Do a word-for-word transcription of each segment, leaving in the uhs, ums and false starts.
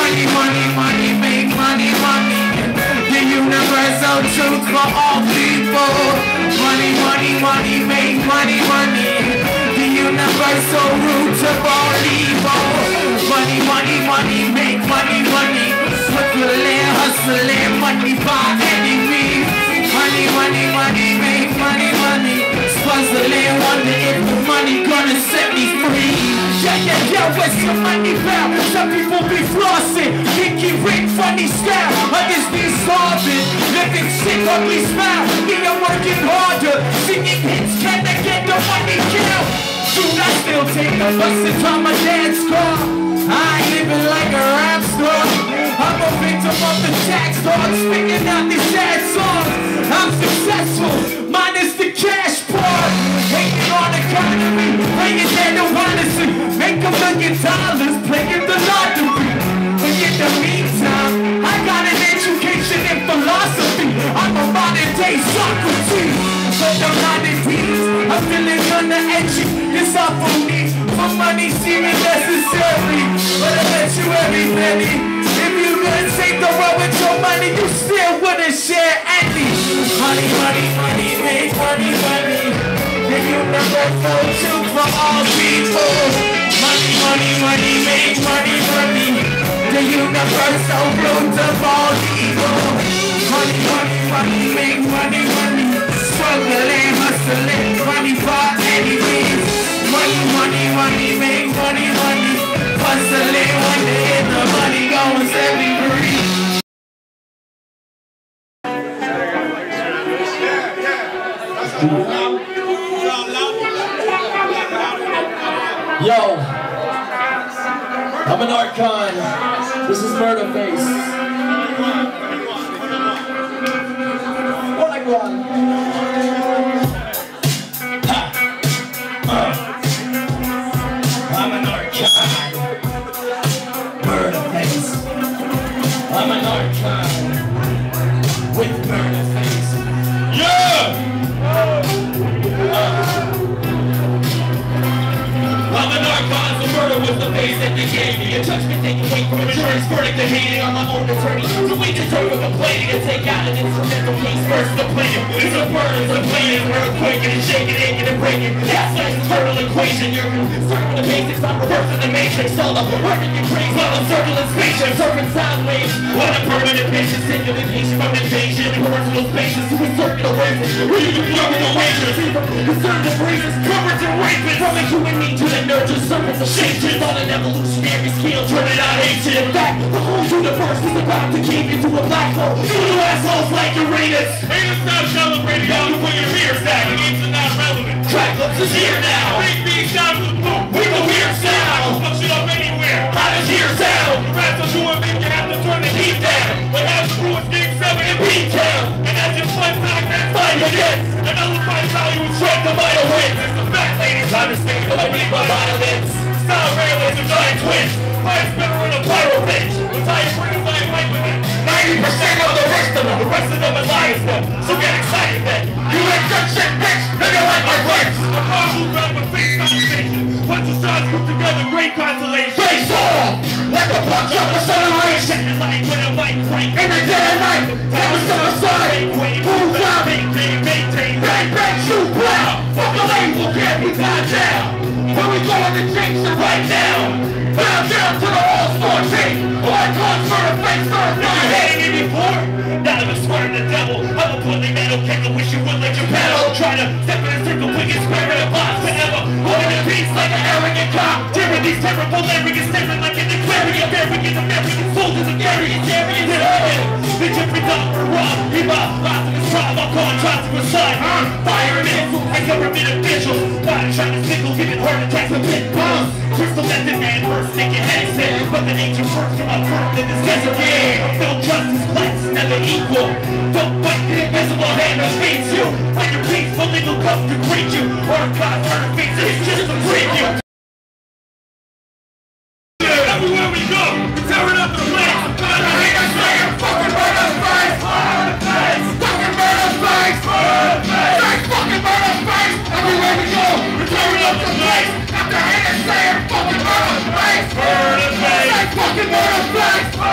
Money, money, money, make money, money. The universal truth for all people. Money, money, money, make money, money. The universal root of all evil. Money, money, money, make money, money. Hustling, hustling, money by any means. Money, money, money, make money, money. Puzzling, wonder if the money gonna set me free. Yeah, yeah, yeah, where's your money found? Some people be flossing, Pinky ring, funny style. Others be starving, living sick, ugly smile. Me, I'm working harder, singing hits, can I get the money count? Dude, I still take the bus and drive my dad's car. I ain't living like a rap star. I'm a victim of the tax dogs, spitting out these sad songs. I'm successful, minus the cash part. Hating on the economy, playing that no honestly. Make a million dollars, playing the lottery. But in the meantime, I got an education in philosophy. I'm a modern day Socrates. But I'm not at ease, I'm feeling kinda edgy. It's all for me, for money seeming necessary. But I bet you every penny. If you couldn't take the road with your money, you still wouldn't share any. Money, money, money, make money, money. The universal truth for all people. Money, money, money, make money, money. The universal root of all evil. Money, money, money, make money, money. Struggling, hustling, money for any means. Money, money, money, make money, money. Hustling, wonder if the money gon' set me free. Yo, I'm an Archon. This is Murder Face. What I want? Ha! Uh. I'm an Archon. Murder Face. I'm an Archon with Murder Face. Yeah! Uh. I'm an Archon, so murder was the face that they gave me. A judgment taking weight from insurance verdict to hating on my own attorney. So we deserve a complaining and take out an instrumental case first the plaintiff. It's a burden, it's a plaintiff, an earthquake and shaking, aching and breaking. That's like a turtle equation. You're circling the basics, I'm reversing the matrix. All the working your brains while I'm circling spaceship, surfing sound waves. What a permanent patient, singular patient from invasion. Personal spaces to a circular race. Where you can cover the wagers. Conservative races, coverage and rapists. From a human need to the nurture, serpents of shapes on an evolutionary scale, turning out ancient. In fact, the whole universe is about to keep you to a black hole. You assholes like Uranus. Haters not celebrating how you put your ears back. The games are not relevant. Trackless is here now. Big big sound with the boom with a weird sound. Fuck shit up anywhere. How does here sound? The rest of you and me can have to turn the heat down. But have the rules game seven and beat town. And as you fight back, that's fight again. Another fight value is strength the vital wins. It's the fact, ladies, I'm mistaken. I need my violence. Style railways and giant twins. Life's better in a pyro bitch. The tire brings life right with it. ninety percent of the rest of them. The rest of them are liars them. So get excited then. You ain't good shit, bitch. Nigga like my friends. A powerful ground with face conversation. Bunch of stars put together, great consolation. Face off! Like a punch up acceleration. And like when a mic crank. In the dead of night. That was the side. Move out. Maintain, maintain. Bang, bang, shoot, blow. Fuck a label, can't be tied down. When we go in the Jackson right now. Bow down to the all-star team. Icons for the face first. Never had me before. None of us swear the devil. I'm a bully metal king. I wish you would let your pedal. Try to step in a circle, quick and square in a box forever. Holding the beats like an arrogant cop. Tearing these terrible arrogant staring like an aquarium. Arrogant American soldiers and arrogant arrogant arrogant. The different dollar rob. He bought lots of his tribe. I'll call him shots to his side. Firemen and government officials. Body trying to sickle, giving heart attacks with pit bombs. Crystal method man first thinking headset. But the ancient works come up first in this desert game. No justice, blacks never equal. Don't fight the invisible hand that feeds you. Find your peace, the legal cuff to greet you. Or God's murder faces, it's just a preview. Everywhere we go, we're tearing up the place. God, I hate us, man. Fucking murder face. Murder face. Fucking murder face. Murder face. Say fucking murder face. Everywhere we go, we're tearing up the place. After hate us, man. Fucking murder face. Murder face. Say fucking murder face.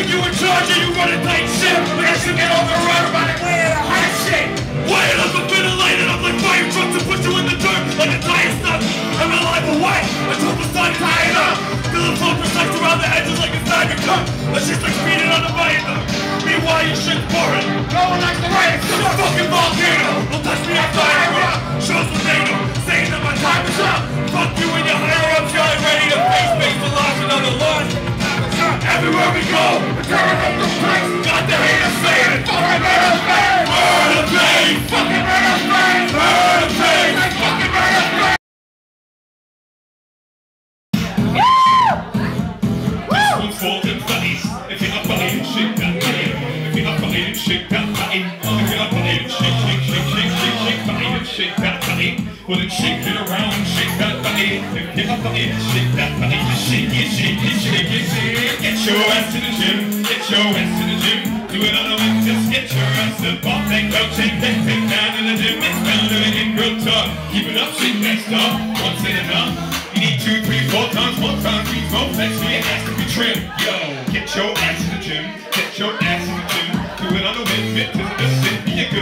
think you in charge and you run a tight ship? But I should get overrun by the way of the hot shit. Wired up a bit of light and I'm like fire trucks to put you in the dirt like a tire stuck. I'm alive but why? I told the sun tie it up. Feel the flow precise around the edges like a diamond cut. That's just like speeding on the viaduct. Meanwhile, your shit's boring. No one likes the right. It's a fucking volcano. Don't touch me, I'm firing up. Shows what they know. Saying that my time is up. Fuck you and your higher ups. Y'all ain't ready to face face the loss. Another loss. Everywhere we go, we're tearing up the place. Got the haters saying, fucking murder pain. Murder pain. Fucking murder pain. Murder pain. Fucking murder pain. Folding buddies. If you're not buying, shake that body. If you're not buying, shake that body. If you're not buying, shake, shake, shake, shake, shake, shake, body, shake that body. Well, then shake it around, shake that body. If you're not buying, shake that body. Just shake it, shake it, shake it, shake it. Get your ass to the gym. Get your ass to the gym. Do it on the way, just get your ass to the bump and go shake that thing down in the gym. It's better than in real talk. Keep it up, shake that stuff. Once in enough. You need two, three, four times, one time, three, four, next for your ass to be trimmed. Yo, get your ass in the gym, get your ass in the gym. Do it on the wind, fit to the sit, be a good